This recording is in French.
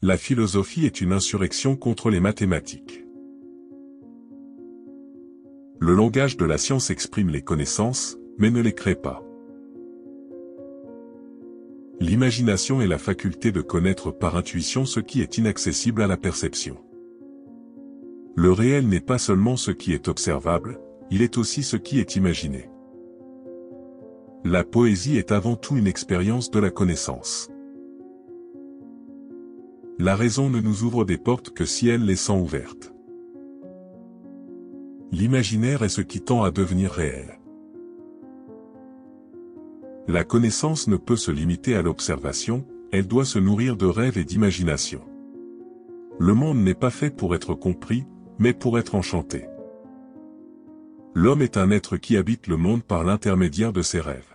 La philosophie est une insurrection contre les mathématiques. Le langage de la science exprime les connaissances, mais ne les crée pas. L'imagination est la faculté de connaître par intuition ce qui est inaccessible à la perception. Le réel n'est pas seulement ce qui est observable, il est aussi ce qui est imaginé. La poésie est avant tout une expérience de la connaissance. La raison ne nous ouvre des portes que si elle les sent ouvertes. L'imaginaire est ce qui tend à devenir réel. La connaissance ne peut se limiter à l'observation, elle doit se nourrir de rêves et d'imagination. Le monde n'est pas fait pour être compris, mais pour être enchanté. L'homme est un être qui habite le monde par l'intermédiaire de ses rêves.